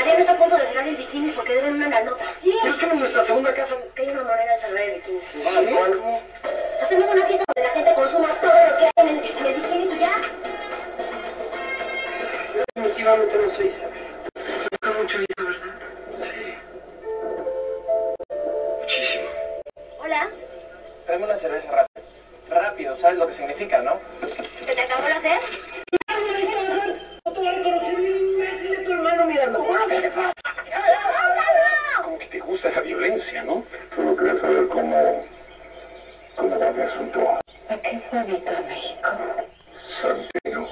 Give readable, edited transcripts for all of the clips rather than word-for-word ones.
Adrián está a punto de cerrar el bikini porque deben una nota. Sí. Pero es que en nuestra segunda casa Que hay una manera de cerrar el bikini. ¿Cuál? Hacemos una fiesta donde la gente consuma todo lo que hay en el bikini y ya. Yo definitivamente no soy Isabel. Me gusta mucho Isa, ¿verdad? Sí. Muchísimo. Hola. Tráeme una cerveza rápido. Rápido, ¿sabes lo que significa, no? ¿Se te acabó la sed? No te voy a reconocer un imbécil de tu hermano mirando. ¿Qué te pasa? Como que te gusta la violencia, ¿no? Solo quería saber cómo va mi asunto. ¿A qué bonito México? Santino.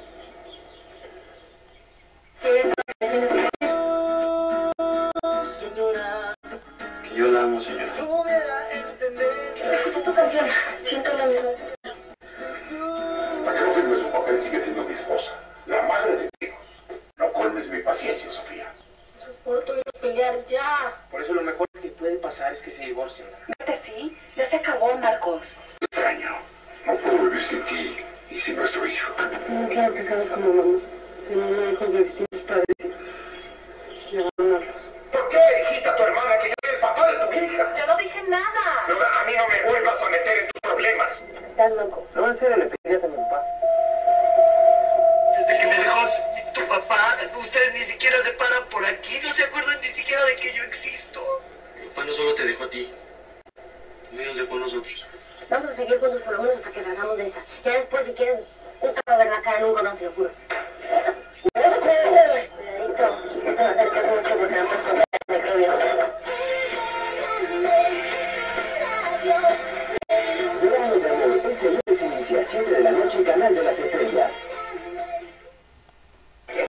Que yo la amo, señora. Escuché tu canción. Siento lo mismo. Para que no firmes un papel, sigue siendo mi esposa. La madre de mis hijos. No colmes mi paciencia, Sofía. No soporto ir a pelear ya. Por eso lo mejor que puede pasar es que se divorcien. Vete, sí. Ya se acabó, Marcos. Extraño. No puedo vivir sin ti y sin nuestro hijo. No quiero que acabes como mamá. Tenemos hijos de distintos padres y abandonarlos. ¿Por qué le dijiste a tu hermana que yo era el papá de tu hija? Yo no dije nada. No, a mí no me vuelvas a meter en tus problemas. Estás loco. No, en serio, le pediría a mi papá. Desde que me dejó tu papá, ustedes ni siquiera se paran por aquí, no se acuerdan ni siquiera de que yo existo. Mi papá no solo te dejó a ti, también nos dejó a nosotros. Vamos a seguir juntos por lo menos hasta que salgamos de esta. Ya después, si quieres, nunca va a ver la cara nunca, no se lo juro.